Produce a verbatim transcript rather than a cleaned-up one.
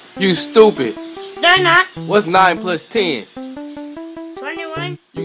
You stupid. They're not. What's nine plus ten? twenty-one. You